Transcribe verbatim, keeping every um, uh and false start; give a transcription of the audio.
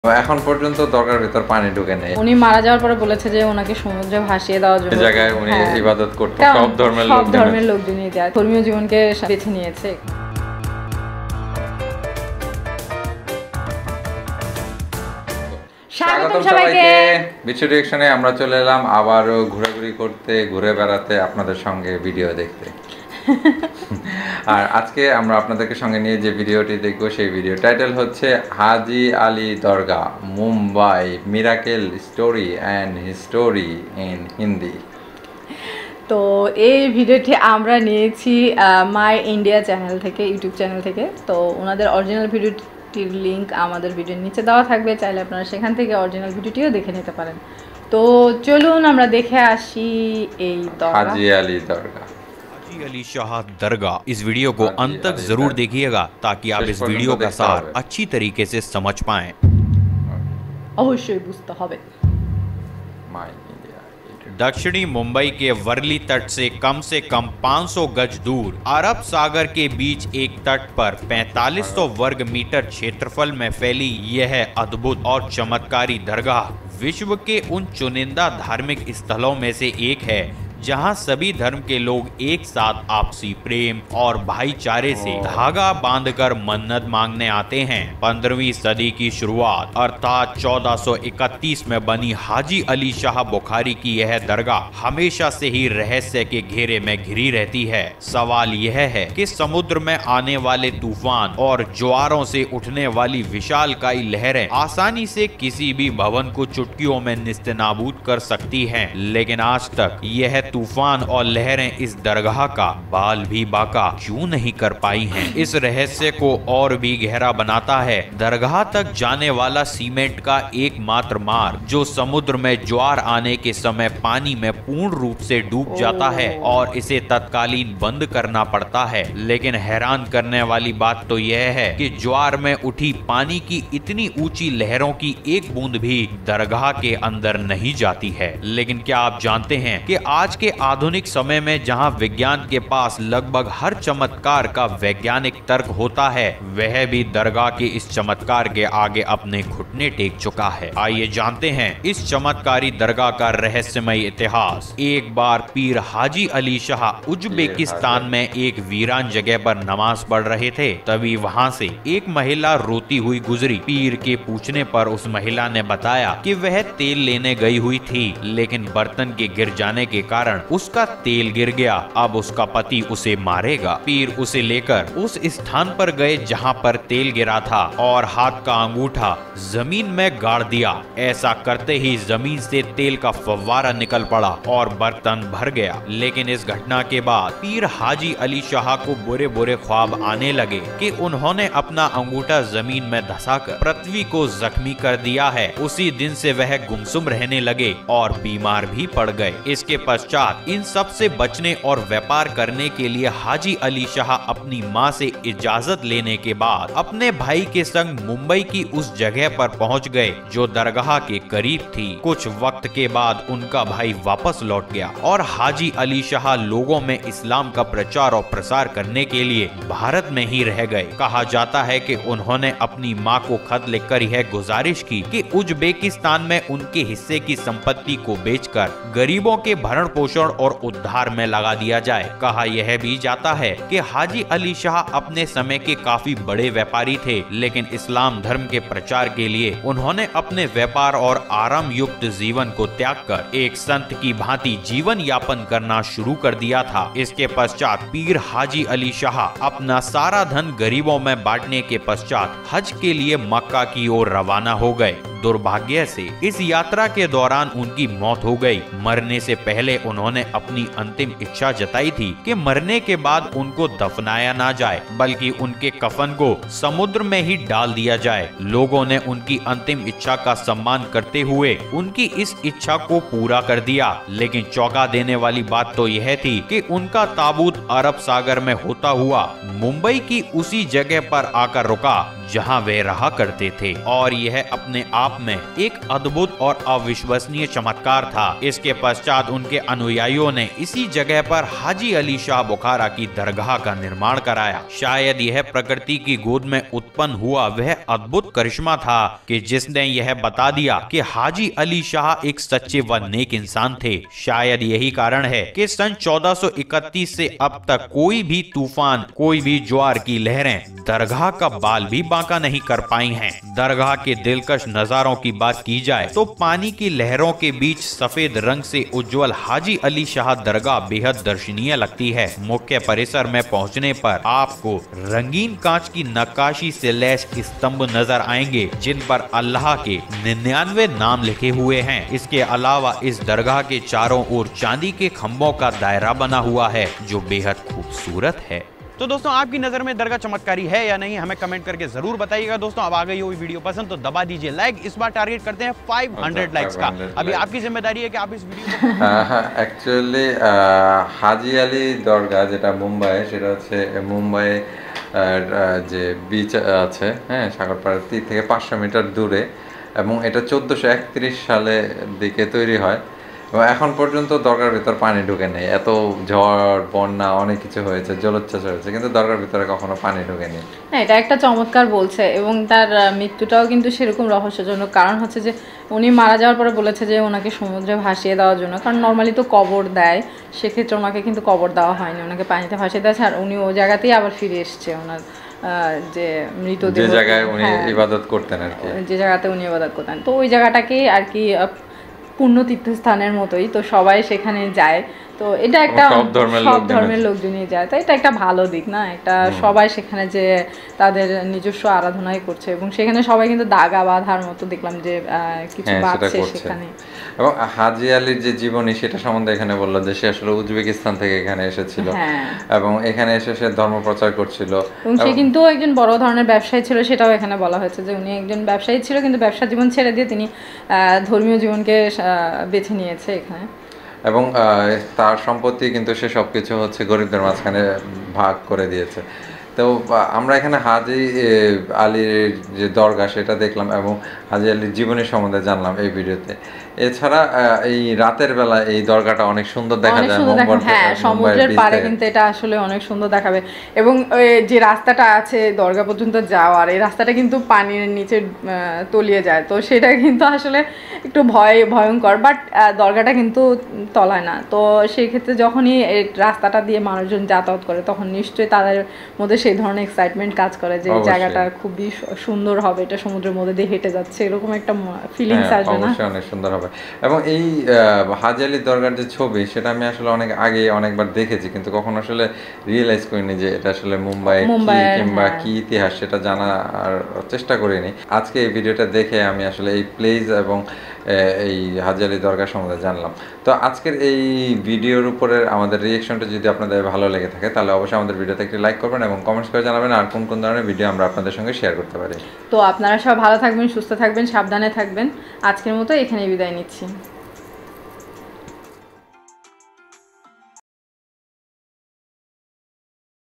এখন পর্যন্ত দরগার ভিতর পানি ঢুকে নেই। উনি মারা যাওয়ার পরে বলেছে যে ওনাকে সমুদ্রে ভাসিয়ে দেওয়ার জন্য। এই জায়গায় উনি ইবাদত করতেন, সব ধর্মের লোক সব ধর্মের লোকজনই যায়, ধর্মীয় জীবনকে বেছে নিয়েছে। স্বাগতম সবাইকে বিচ্ছু রিঅ্যাকশনে। আমরা চলে এলাম আবারও ঘোরাঘুরি করতে, ঘুরে বেড়াতে, আপনাদের সঙ্গে ভিডিও দেখতে। আর আজকে আমরা আপনাদেরকে সঙ্গে নিয়ে যে ভিডিওটি দেখবো সেই ভিডিও টাইটেল হচ্ছে Haji Ali Dargah Mumbai miracle story and history in Hindi. তো এই ভিডিওটি আমরা নিয়েছি মাই ইন্ডিয়া চ্যানেল থেকে, ইউটিউব চ্যানেল থেকে। তো ওনাদের অরিজিনাল ভিডিওটির লিঙ্ক আমাদের ভিডিওর নিচে দেওয়া থাকবে, চাইলে আপনারা সেখান থেকে অরিজিনাল ভিডিওটিও দেখে নিতে পারেন। তো চলুন আমরা দেখে আসি এই হাজি আলী দরগা। हाजी अली शाह दरगाह। इस वीडियो को अंत तक जरूर देखिएगा ताकि आप इस वीडियो का सार अच्छी तरीके से समझ पाएं। अवश्य बुझते होबे। दक्षिणी मुंबई के वर्ली तट से कम से कम पाँच सौ गज दूर अरब सागर के बीच एक तट पर पैंतालीस सौ वर्ग मीटर क्षेत्रफल में फैली यह अद्भुत और चमत्कारी दरगाह विश्व के उन चुनिंदा धार्मिक स्थलों में से एक है जहां सभी धर्म के लोग एक साथ आपसी प्रेम और भाईचारे से धागा बांधकर मन्नत मांगने आते हैं। पंद्रहवीं सदी की शुरुआत अर्थात चौदह सौ इकतीस में बनी हाजी अली शाह बुखारी की यह दरगाह हमेशा से ही रहस्य के घेरे में घिरी रहती है। सवाल यह है कि समुद्र में आने वाले तूफान और ज्वारों से उठने वाली विशालकाय लहरें आसानी से किसी भी भवन को चुटकियों में निस्तेनाबूद कर सकती हैं, लेकिन आज तक यह तूफान और लहरें इस दरगाह का बाल भी बाका क्यों नहीं कर पाई हैं? इस रहस्य को और भी गहरा बनाता है दरगाह तक जाने वाला सीमेंट का एकमात्र मार्ग, जो समुद्र में ज्वार आने के समय पानी में पूर्ण रूप से डूब जाता है और इसे तत्कालीन बंद करना पड़ता है। लेकिन हैरान करने वाली बात तो यह है कि ज्वार में उठी पानी की इतनी ऊंची लहरों की एक बूंद भी दरगाह के अंदर नहीं जाती है। लेकिन क्या आप जानते हैं कि आज के आधुनिक समय में जहां विज्ञान के पास लगभग हर चमत्कार का वैज्ञानिक तर्क होता है, वह भी दरगाह के इस चमत्कार के आगे अपने घुटने टेक चुका है। आइए जानते हैं इस चमत्कारी दरगाह का रहस्यमय इतिहास। एक बार पीर हाजी अली शाह उज्बेकिस्तान में एक वीरान जगह पर नमाज पढ़ रहे थे, तभी वहां से एक महिला रोती हुई गुजरी। पीर के पूछने पर उस महिला ने बताया कि वह तेल लेने गई हुई थी, लेकिन बर्तन के गिर जाने के कारण उसका तेल गिर गया। अब उसका पति उसे मारेगा। पीर उसे लेकर उस स्थान पर गए जहां पर तेल गिरा था और हाथ का अंगूठा जमीन में गाड़ दिया। ऐसा करते ही जमीन से तेल का फव्वारा निकल पड़ा और बर्तन भर गया। लेकिन इस घटना के बाद पीर हाजी अली शाह को बुरे बुरे ख्वाब आने लगे कि उन्होंने अपना अंगूठा जमीन में धंसाकर पृथ्वी को जख्मी कर दिया है। उसी दिन से वह गुमसुम रहने लगे और बीमार भी पड़ गए। इसके पश्चात इन सब से बचने और व्यापार करने के लिए हाजी अली शाह अपनी माँ से इजाजत लेने के बाद अपने भाई के संग मुंबई की उस जगह पर पहुँच गए जो दरगाह के करीब थी। कुछ वक्त के बाद उनका भाई वापस लौट गया और हाजी अली शाह लोगों में इस्लाम का प्रचार और प्रसार करने के लिए भारत में ही रह गए। कहा जाता है कि उन्होंने अपनी माँ को खत लिखकर यह गुजारिश की कि उज्बेकिस्तान में उनके हिस्से की संपत्ति को बेचकर गरीबों के भरण पोषण और उद्धार में लगा दिया जाए। कहा यह भी जाता है कि हाजी अली शाह अपने समय के काफी बड़े व्यापारी थे, लेकिन इस्लाम धर्म के प्रचार के लिए उन्होंने अपने व्यापार और आराम युक्त जीवन को त्याग कर एक संत की भांति जीवन यापन करना शुरू कर दिया था। इसके पश्चात पीर हाजी अली शाह अपना सारा धन गरीबों में बांटने के पश्चात हज के लिए मक्का की ओर रवाना हो गए। दुर्भाग्य से इस यात्रा के दौरान उनकी मौत हो गई। मरने से पहले उन्होंने अपनी अंतिम इच्छा जताई थी कि मरने के बाद उनको दफनाया ना जाए, बल्कि उनके कफन को समुद्र में ही डाल दिया जाए। लोगों ने उनकी अंतिम इच्छा का सम्मान करते हुए उनकी इस इच्छा को पूरा कर दिया। लेकिन चौंका देने वाली बात तो यह थी कि उनका ताबूत अरब सागर में होता हुआ मुंबई की उसी जगह पर आकर रुका जहां वे रहा करते थे, और यह अपने आप आप में एक अद्भुत और अविश्वसनीय चमत्कार था। इसके पश्चात उनके अनुयायियों ने इसी जगह पर हाजी अली शाह बुखारा की दरगाह का निर्माण कराया। शायद यह प्रकृति की गोद में उत्पन्न हुआ वह अद्भुत करिश्मा था कि जिसने यह बता दिया कि हाजी अली शाह एक सच्चे व नेक इंसान थे। शायद यही कारण है कि सन चौदह सौ इकतीस से अब तक कोई भी तूफान, कोई भी ज्वार की लहरें दरगाह का बाल भी बांका नहीं कर पाई हैं। दरगाह के दिलकश नजारों की बात की जाए तो पानी की लहरों के बीच सफेद रंग से उज्जवल हाजी अली शाह दरगाह बेहद दर्शनीय लगती है। मुख्य परिसर में पहुंचने पर आपको रंगीन कांच की नक्काशी से लैस स्तंभ नजर आएंगे जिन पर अल्लाह के निन्यानवे नाम लिखे हुए हैं। इसके अलावा इस दरगाह के चारों ओर चांदी के खंभों का दायरा बना हुआ है जो बेहद खूबसूरत है। तो दोस्तों आपकी नजर में दरगाह चमत्कारी है या नहीं, हमें कमेंट करके जरूर बताइएगा। दोस्तों अब आ गई हो वीडियो पसंद तो दबा दीजिए लाइक। इस बार टारगेट करते हैं पाँच सौ लाइक्स का। अभी आपकी जिम्मेदारी है कि आप इस वीडियो को एक्चुअली हाजी अली দরগা যেটা মুম্বাই, সেটা হচ্ছে মুম্বাই যে বিচ আছে, হ্যাঁ, সাগরপাড়ের তীর থেকে পাঁচশো মিটার দূরে, এবং এটা চোদ্দোশো একত্রিশ সালের দিকে তৈরি হয় এবং এখন পর্যন্ত দরগার ভিতর পানি ঢুকে নেই। এত ঝড় বন্যা অনেক কিছু হয়েছে, জলোচ্ছ্বাস হয়েছে, কিন্তু দরগার ভিতরে কখনো পানি ঢুকেনি। হ্যাঁ, এটা একটা চমৎকার বলছে এবং তার মৃত্যুটাও কিন্তু সেরকম রহস্যজনক। কারণ হচ্ছে যে উনি মারা যাওয়ার পরে বলেছে যে ওনাকে সমুদ্রে ভাসিয়ে দেওয়ার জন্য, কারণ নর্মালি তো কবর দেয়, সেক্ষেত্রে ওনাকে কিন্তু কবর দেওয়া হয়নি, ওনাকে পানিতে ভাসিয়ে দেওয়া, আর উনি ওই জায়গাতেই আবার ফিরে এসছে ওনার যে মৃতদেহ, যে জায়গায় উনি ইবাদত করতেন আর কি, যে জায়গাতে উনি ইবাদত করতেন। তো ওই জায়গাটাকেই আর কি পূর্ণ তীর্থস্থানের মতোই, তো সবাই সেখানে যায়। তো এটা একটা সব ধর্মের লোকজনই যায়, তো এটা একটা ভালো দিক না, একটা সবাই সেখানে যে তাদের নিজস্ব আরাধনাই করছে এবং সেখানে সবাই কিন্তু দাগা বাঁধার মতো দেখলাম যে কিছু বাঁধছে সেখানে। এবং হাজি আলীর যে জীবনী সেটা সম্বন্ধে এখানে বললো যে সে আসলে উজবেকিস্তান থেকে এখানে এসেছিল এবং এখানে এসে সে ধর্ম প্রচার করছিল এবং সে কিন্তু একজন বড় ধরনের ব্যবসায়ী ছিল, সেটাও এখানে বলা হয়েছে যে উনি একজন ব্যবসায়ী ছিল কিন্তু ব্যবসা জীবন ছেড়ে দিয়ে তিনি ধর্মীয় জীবনকে বেছে নিয়েছে এখানে। এবং তার সম্পত্তি কিন্তু সে সব কিছু হচ্ছে গরিবদের মাঝখানে ভাগ করে দিয়েছে। তো আমরা এখানে হাজি আলীর যে দরগা সেটা দেখলাম এবং হাজি আলীর জীবনী সম্বন্ধে জানলাম এই ভিডিওতে। এছাড়া এই রাতের বেলা এই দরগাটা অনেক সুন্দর দেখা যায়, হ্যাঁ, সমুদ্রের পাড়ে কিন্তু এটা আসলে অনেক সুন্দর দেখাবে। এবং যে রাস্তাটা আছে দরগা পর্যন্ত যাওয়ার, এই রাস্তাটা কিন্তু পানির নিচে তলিয়ে যায়, তো সেটা কিন্তু আসলে একটু ভয় ভয়ঙ্কর, বাট দরগাটা কিন্তু তলায় না। তো সেই ক্ষেত্রে যখনই এই রাস্তাটা দিয়ে মানুষজন যাতায়াত করে তখন নিশ্চয়ই তাদের মধ্যে সেই ধরনের এক্সাইটমেন্ট কাজ করে যে এই জায়গাটা খুবই সুন্দর হবে, এটা সমুদ্রের মধ্যে দিয়ে হেঁটে যাচ্ছে, এরকম একটা ফিলিংস আসবে না? অবশ্যই অনেক সুন্দর হবে। এবং এই হাজি আলী দরগার যে ছবি সেটা আমি আসলে অনেক আগে অনেকবার দেখেছি, কিন্তু কখনো আসলে রিয়েলাইজ করিনি যে এটা আসলে মুম্বাই কিংবা কি ইতিহাস সেটা জানার চেষ্টা করিনি। আজকে এই ভিডিওটা দেখে আমি আসলে এই প্লেস এবং এই হাজি আলী দরগা সম্বন্ধে জানলাম। তো আজকের এই ভিডিওর উপরে আমাদের রিয়েকশনটা যদি আপনাদের ভালো লেগে থাকে তাহলে অবশ্যই আমাদের ভিডিওতে একটি লাইক করবেন এবং কমেন্টস করে জানাবেন আর কোন কোন ধরনের ভিডিও আমরা আপনাদের সঙ্গে শেয়ার করতে পারি। তো আপনারা সব ভালো থাকবেন, সুস্থ থাকবেন, সাবধানে থাকবেন। আজকের মতো এখানেই বিদায় নিচ্ছি।